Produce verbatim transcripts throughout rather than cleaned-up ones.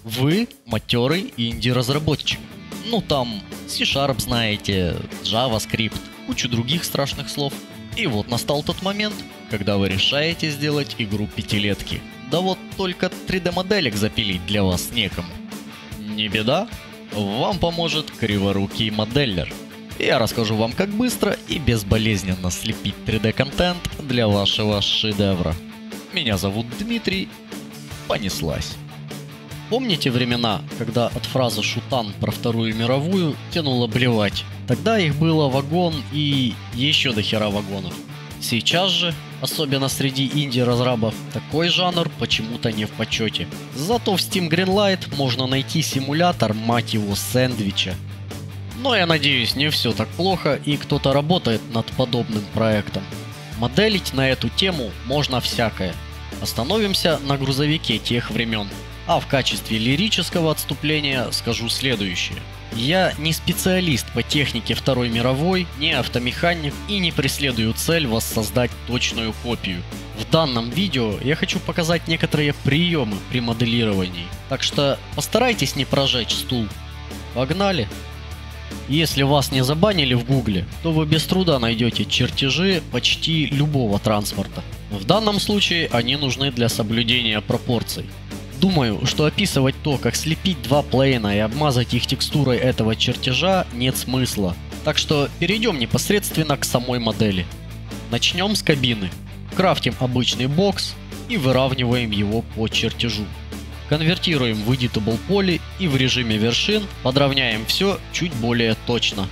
Вы матерый инди-разработчик. Ну там C-Sharp знаете, JavaScript, кучу других страшных слов. И вот настал тот момент, когда вы решаете сделать игру пятилетки. Да вот только три дэ-моделек запилить для вас некому. Не беда, вам поможет криворукий моделлер. Я расскажу вам, как быстро и безболезненно слепить три дэ-контент для вашего шедевра. Меня зовут Дмитрий. Понеслась. Помните времена, когда от фразы «шутан» про Вторую мировую тянуло блевать? Тогда их было вагон и еще до хера вагонов. Сейчас же, особенно среди инди-разрабов, такой жанр почему-то не в почете. Зато в Steam Greenlight можно найти симулятор, мать его, сэндвича. Но я надеюсь, не все так плохо и кто-то работает над подобным проектом. Моделить на эту тему можно всякое. Остановимся на грузовике тех времен. А в качестве лирического отступления скажу следующее. Я не специалист по технике Второй мировой, не автомеханик и не преследую цель воссоздать точную копию. В данном видео я хочу показать некоторые приемы при моделировании, так что постарайтесь не прожечь стул. Погнали! Если вас не забанили в гугле, то вы без труда найдете чертежи почти любого транспорта. В данном случае они нужны для соблюдения пропорций. Думаю, что описывать то, как слепить два плейна и обмазать их текстурой этого чертежа, нет смысла. Так что перейдем непосредственно к самой модели. Начнем с кабины. Крафтим обычный бокс и выравниваем его по чертежу. Конвертируем в Editable Poly и в режиме вершин подровняем все чуть более точно.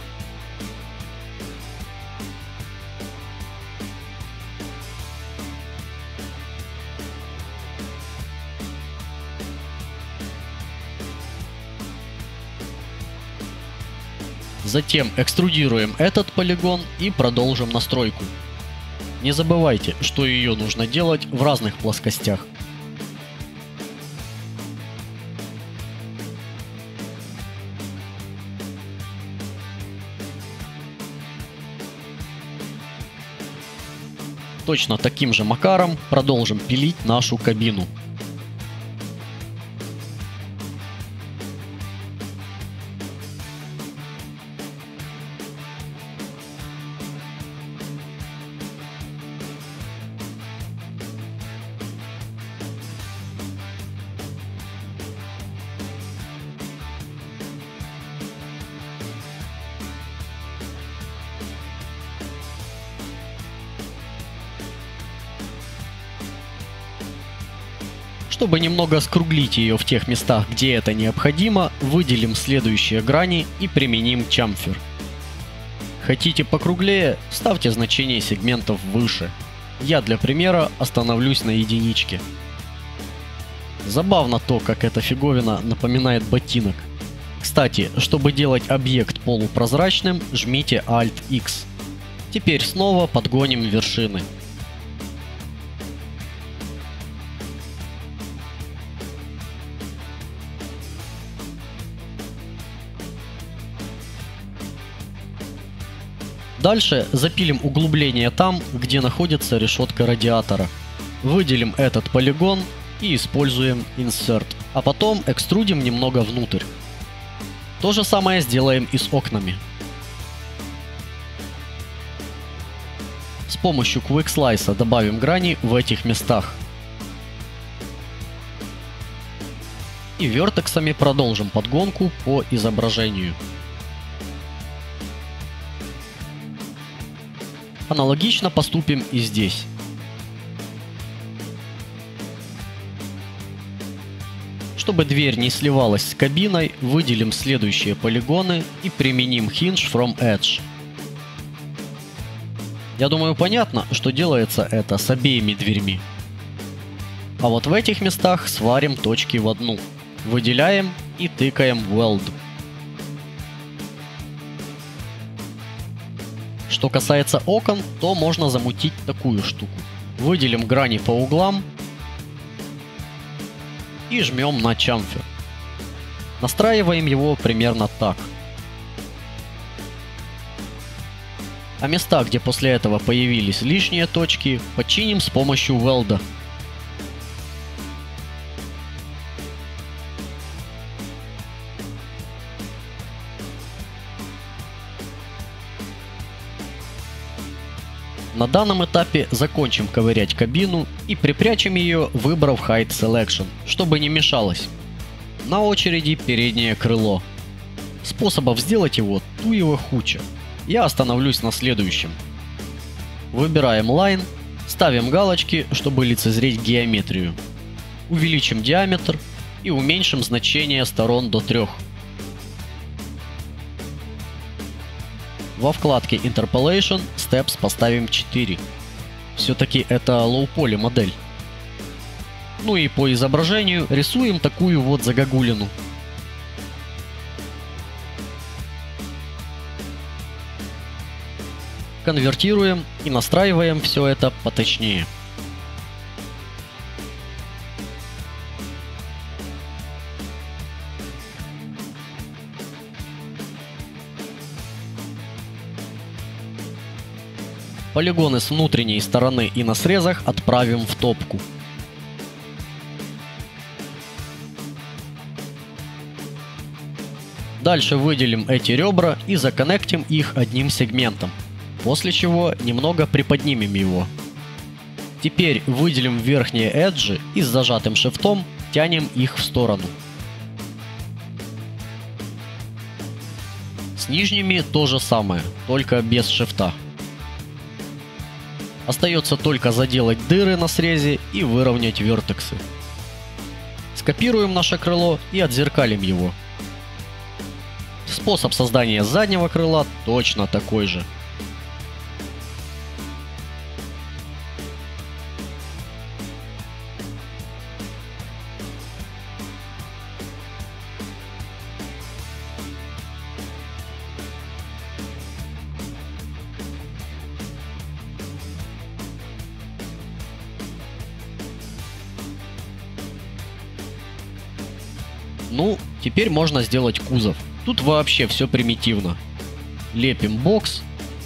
Затем экструдируем этот полигон и продолжим настройку. Не забывайте, что ее нужно делать в разных плоскостях. Точно таким же макаром продолжим пилить нашу кабину. Чтобы немного скруглить ее в тех местах, где это необходимо, выделим следующие грани и применим чамфер. Хотите покруглее? Ставьте значение сегментов выше. Я для примера остановлюсь на единичке. Забавно то, как эта фиговина напоминает ботинок. Кстати, чтобы делать объект полупрозрачным, жмите Alt X. Теперь снова подгоним вершины. Дальше запилим углубление там, где находится решетка радиатора. Выделим этот полигон и используем Insert, а потом экструдим немного внутрь. То же самое сделаем и с окнами. С помощью Quick Slice добавим грани в этих местах. И вертексами продолжим подгонку по изображению. Аналогично поступим и здесь. Чтобы дверь не сливалась с кабиной, выделим следующие полигоны и применим Hinge from Edge. Я думаю, понятно, что делается это с обеими дверьми. А вот в этих местах сварим точки в одну. Выделяем и тыкаем Weld. Что касается окон, то можно замутить такую штуку. Выделим грани по углам и жмем на чамфер. Настраиваем его примерно так. А места, где после этого появились лишние точки, починим с помощью велда. На данном этапе закончим ковырять кабину и припрячем ее, выбрав Hide Selection, чтобы не мешалось. На очереди переднее крыло. Способов сделать его туево хуча. Я остановлюсь на следующем. Выбираем Line, ставим галочки, чтобы лицезреть геометрию. Увеличим диаметр и уменьшим значение сторон до трёх. Во вкладке Interpolation Steps поставим четыре. Все-таки это low-poly модель. Ну и по изображению рисуем такую вот загогулину. Конвертируем и настраиваем все это поточнее. Полигоны с внутренней стороны и на срезах отправим в топку. Дальше выделим эти ребра и законнектим их одним сегментом, после чего немного приподнимем его. Теперь выделим верхние эджи и с зажатым шифтом тянем их в сторону. С нижними то же самое, только без шифта. Остается только заделать дыры на срезе и выровнять вертексы. Скопируем наше крыло и отзеркалим его. Способ создания заднего крыла точно такой же. Ну, теперь можно сделать кузов. Тут вообще все примитивно. Лепим бокс.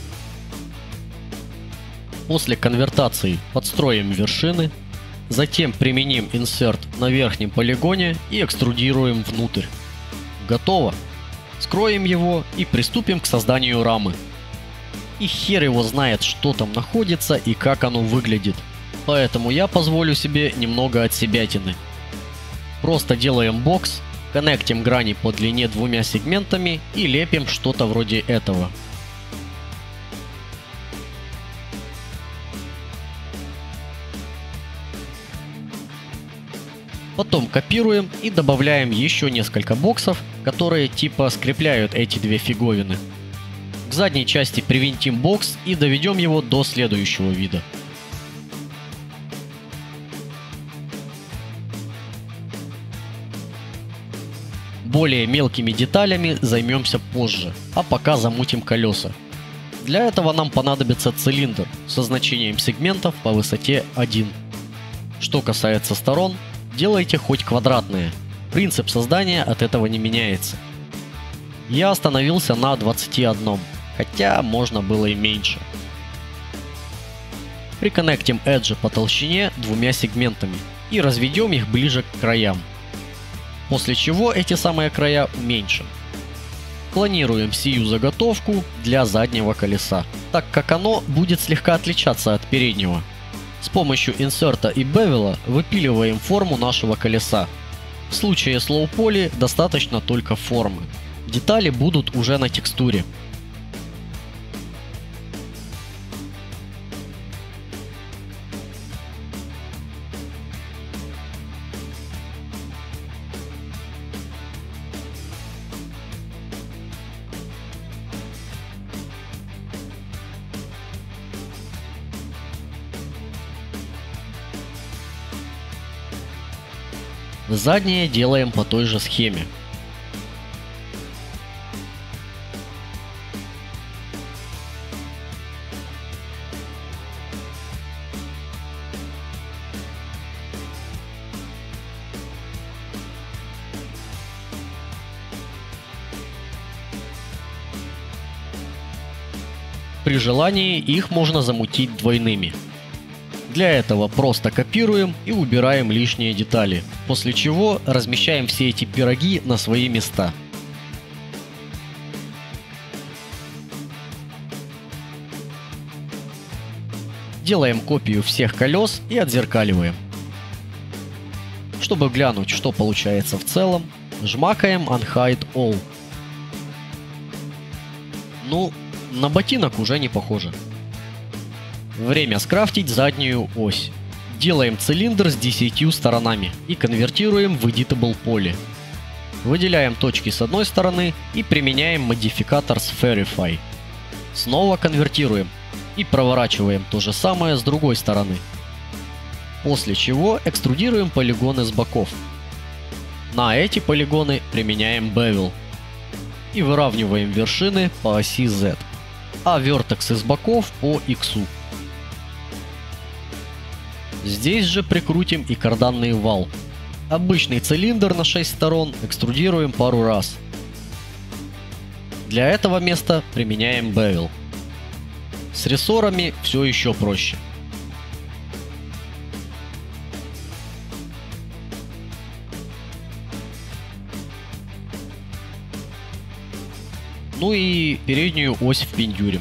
После конвертации подстроим вершины. Затем применим инсерт на верхнем полигоне и экструдируем внутрь. Готово. Скроем его и приступим к созданию рамы. И хер его знает, что там находится и как оно выглядит. Поэтому я позволю себе немного отсебятины. Просто делаем бокс, коннектим грани по длине двумя сегментами и лепим что-то вроде этого. Потом копируем и добавляем еще несколько боксов, которые типа скрепляют эти две фиговины. К задней части привинтим бокс и доведем его до следующего вида. Более мелкими деталями займемся позже, а пока замутим колеса. Для этого нам понадобится цилиндр со значением сегментов по высоте один. Что касается сторон, делайте хоть квадратные. Принцип создания от этого не меняется. Я остановился на двадцати одном, хотя можно было и меньше. Приконнектим эджи по толщине двумя сегментами и разведем их ближе к краям. После чего эти самые края уменьшим. Клонируем сию заготовку для заднего колеса, так как оно будет слегка отличаться от переднего. С помощью инсерта и бевела выпиливаем форму нашего колеса. В случае с low-poly достаточно только формы. Детали будут уже на текстуре. Заднее делаем по той же схеме. При желании их можно замутить двойными. Для этого просто копируем и убираем лишние детали, после чего размещаем все эти пироги на свои места. Делаем копию всех колес и отзеркаливаем. Чтобы глянуть, что получается в целом, жмакаем Unhide All. Ну, на ботинок уже не похоже. Время скрафтить заднюю ось. Делаем цилиндр с десятью сторонами и конвертируем в Editable Poly. Выделяем точки с одной стороны и применяем модификатор Spherify. Снова конвертируем и проворачиваем то же самое с другой стороны. После чего экструдируем полигоны с боков. На эти полигоны применяем Bevel. И выравниваем вершины по оси Z, а вертексы с боков по X. Здесь же прикрутим и карданный вал. Обычный цилиндр на шесть сторон экструдируем пару раз. Для этого места применяем Bevel. С рессорами все еще проще. Ну и переднюю ось впендюрим.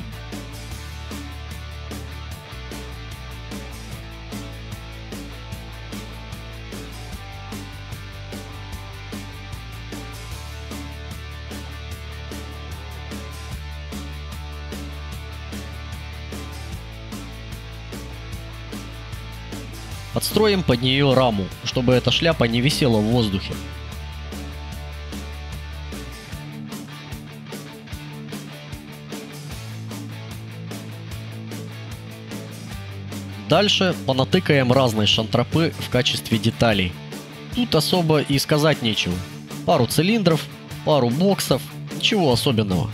Подстроим под нее раму, чтобы эта шляпа не висела в воздухе. Дальше понатыкаем разные шантропы в качестве деталей. Тут особо и сказать нечего. Пару цилиндров, пару боксов, ничего особенного.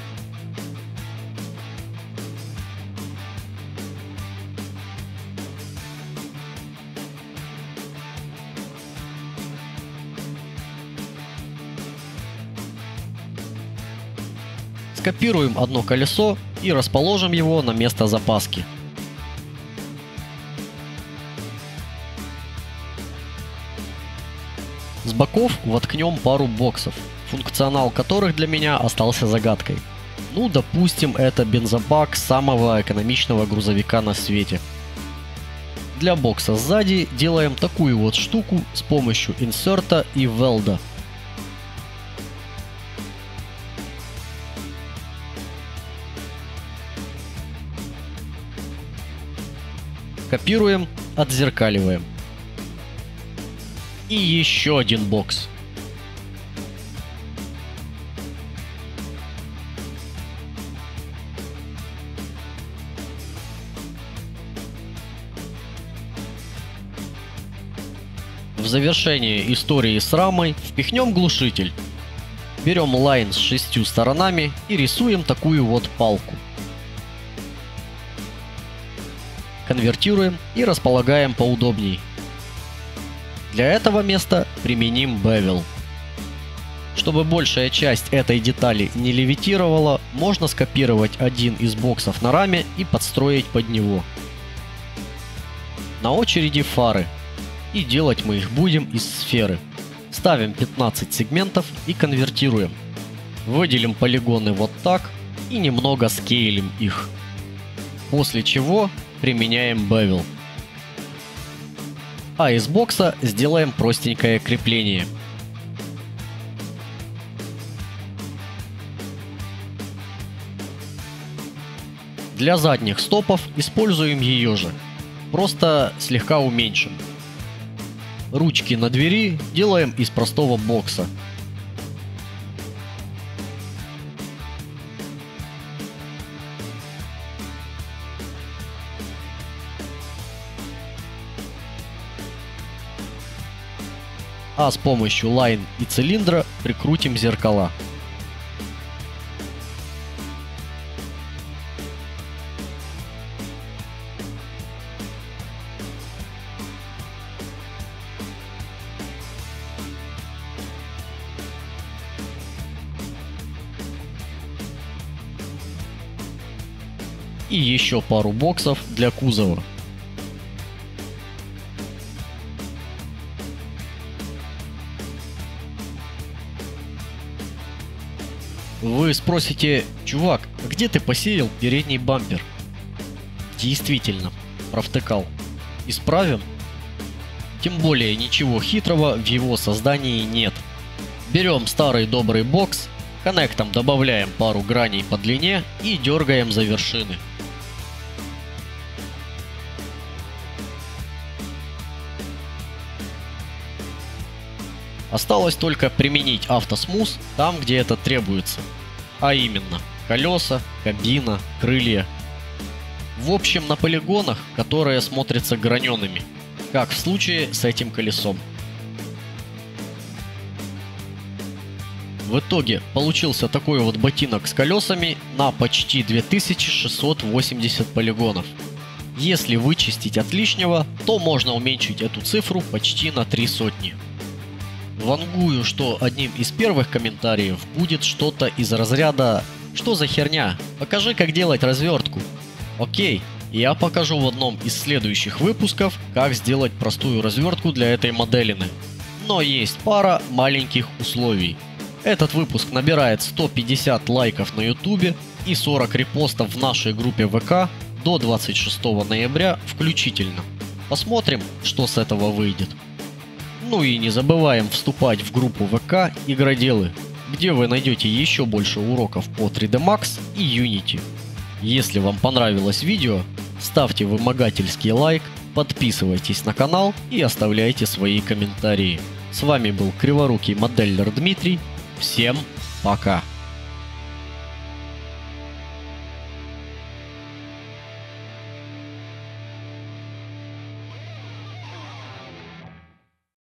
Скопируем одно колесо и расположим его на место запаски. С боков воткнем пару боксов, функционал которых для меня остался загадкой. Ну, допустим, это бензобак самого экономичного грузовика на свете. Для бокса сзади делаем такую вот штуку с помощью инсерта и велда. Копируем, отзеркаливаем. И еще один бокс. В завершение истории с рамой впихнем глушитель. Берем лайн с шестью сторонами и рисуем такую вот палку. Конвертируем и располагаем поудобней. Для этого места применим Bevel. Чтобы большая часть этой детали не левитировала, можно скопировать один из боксов на раме и подстроить под него. На очереди фары. И делать мы их будем из сферы. Ставим пятнадцать сегментов и конвертируем. Выделим полигоны вот так и немного скейлим их. После чего применяем Bevel. А из бокса сделаем простенькое крепление. Для задних стопов используем ее же, просто слегка уменьшим. Ручки на двери делаем из простого бокса. А с помощью лайн и цилиндра прикрутим зеркала. И еще пару боксов для кузова. Вы спросите: чувак, а где ты посеял передний бампер? Действительно, провтыкал. Исправим? Тем более ничего хитрого в его создании нет. Берем старый добрый бокс, коннектом добавляем пару граней по длине и дергаем за вершины. Осталось только применить автосмуз там, где это требуется. А именно, колеса, кабина, крылья. В общем, на полигонах, которые смотрятся гранеными, как в случае с этим колесом. В итоге получился такой вот ботинок с колесами на почти две тысячи шестьсот восемьдесят полигонов. Если вычистить от лишнего, то можно уменьшить эту цифру почти на три сотни. Вангую, что одним из первых комментариев будет что-то из разряда «Что за херня? Покажи, как делать развертку». Окей, я покажу в одном из следующих выпусков, как сделать простую развертку для этой моделины. Но есть пара маленьких условий. Этот выпуск набирает сто пятьдесят лайков на ютубе и сорок репостов в нашей группе ВК до двадцать шестого ноября включительно. Посмотрим, что с этого выйдет. Ну и не забываем вступать в группу ВК Игроделы, где вы найдете еще больше уроков по три дэ Max и Unity. Если вам понравилось видео, ставьте вымогательский лайк, подписывайтесь на канал и оставляйте свои комментарии. С вами был криворукий моделлер Дмитрий. Всем пока!